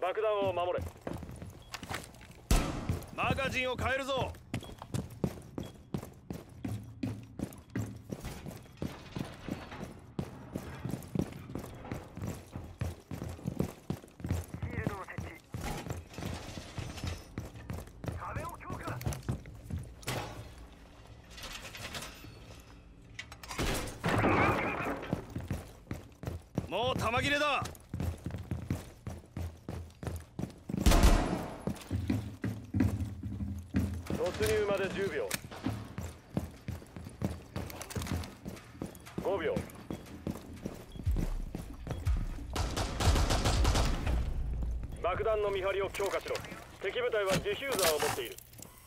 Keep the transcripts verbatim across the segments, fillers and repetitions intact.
爆弾を守れ。 マガジンを変えるぞ。もう弾切れだ。 突入までじゅうびょう。ごびょう。爆弾の見張りを強化しろ。敵部隊はディフューザーを持っている。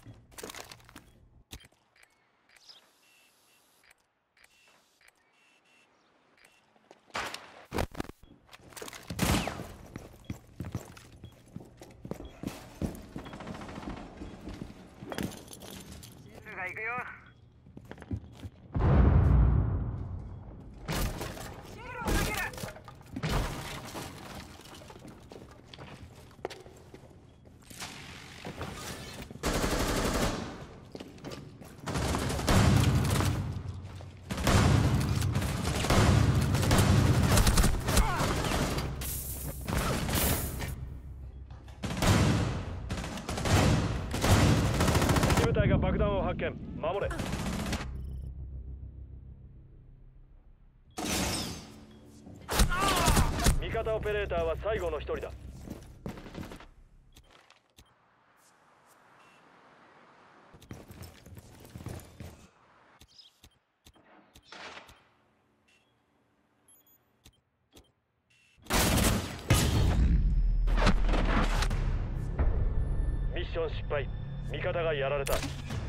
行くよ。 敵部隊が爆弾を発見。守れ。味方オペレーターは最後の一人だ。ミッション失敗。味方がやられた。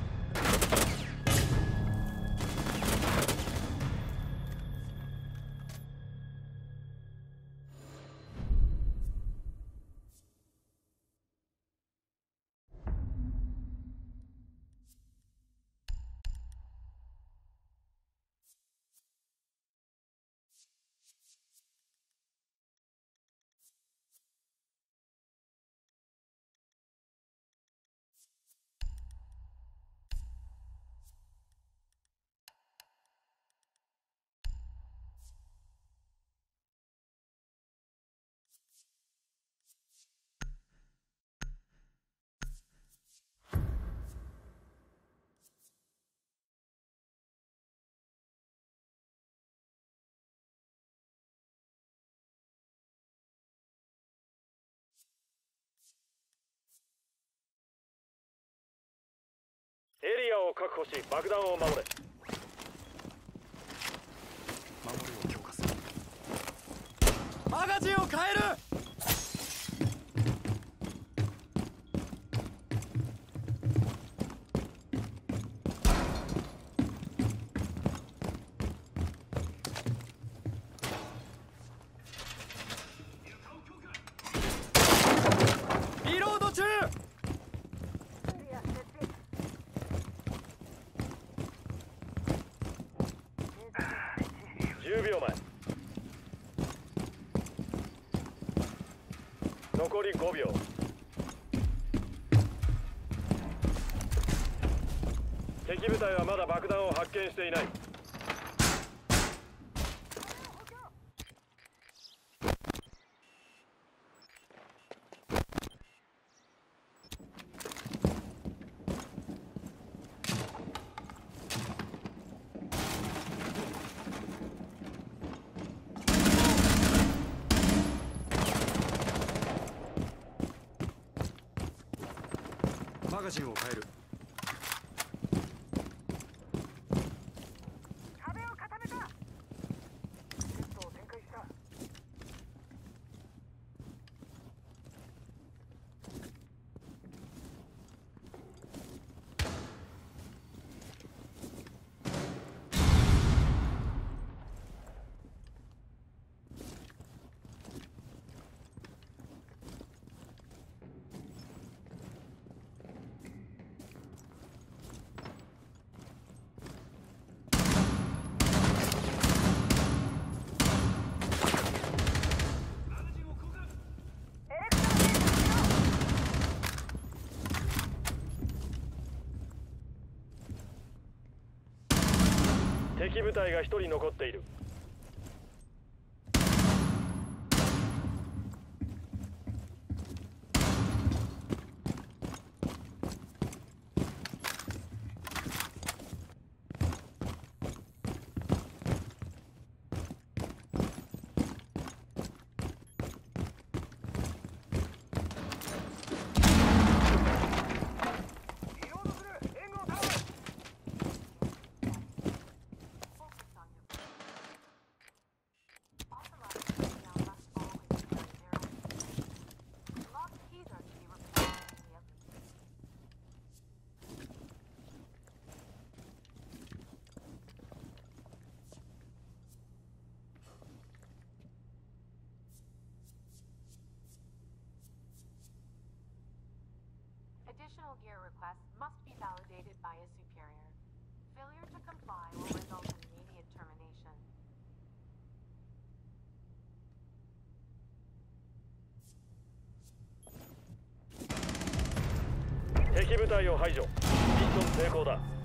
エリアを確保し爆弾を守れ。 守りを強化する。 マガジンを変える。リロード中。 じゅうびょうまえ。残りごびょう。敵部隊はまだ爆弾を発見していない。 マガジンを変える。 壁を固めた。テストを展開した。 敵部隊がひとり残っている。 Additional gear requests must be validated by a superior. Failure to comply will result in immediate termination. 敵部隊を排除。ミッション成功だ。